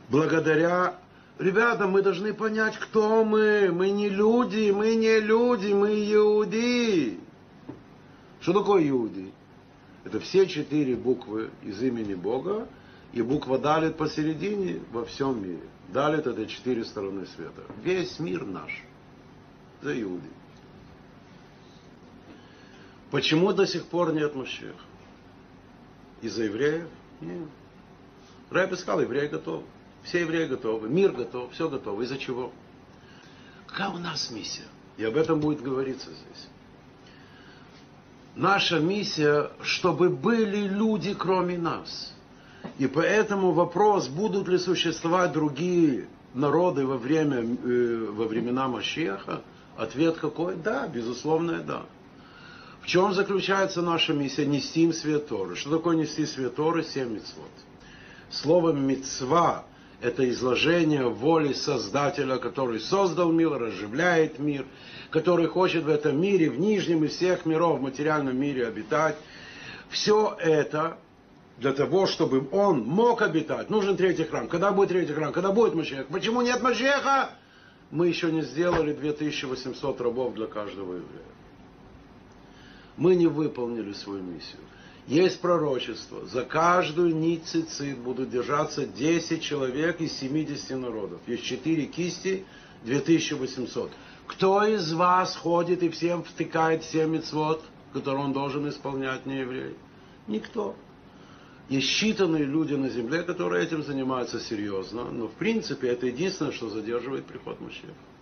благодаря... Ребята, мы должны понять, кто мы. Мы не люди, мы иуди. Что такое иуди? Это все 4 буквы из имени Бога, и буква Далит посередине во всем мире. Далит — это 4 стороны света. Весь мир наш. За иуди. Почему до сих пор нет Машиаха? Из-за евреев? Нет. Рэбби сказал, евреи готовы. Все евреи готовы, мир готов, все готово. Из-за чего? Какая у нас миссия? И об этом будет говориться здесь. Наша миссия, чтобы были люди кроме нас. И поэтому вопрос, будут ли существовать другие народы во времена Машиаха, ответ какой? Да, безусловно, да. В чем заключается наша миссия? Нести им свет Торы. Что такое нести свет Торы? 7 мицвот. Слово мицва — это изложение воли Создателя, который создал мир, разживляет мир, который хочет в этом мире, в нижнем из всех миров, в материальном мире обитать. Все это для того, чтобы он мог обитать. Нужен 3-й храм. Когда будет 3-й храм? Когда будет Машиах? Почему нет Машиаха? Мы еще не сделали 2800 рабов для каждого еврея. Мы не выполнили свою миссию. Есть пророчество. За каждую нить цицит будут держаться 10 человек из 70 народов. Есть 4 кисти, 2800. Кто из вас ходит и всем втыкает 7 мицвот, которые он должен исполнять, не еврей? Никто. Есть считанные люди на земле, которые этим занимаются серьезно. Но в принципе это единственное, что задерживает приход Машиаха.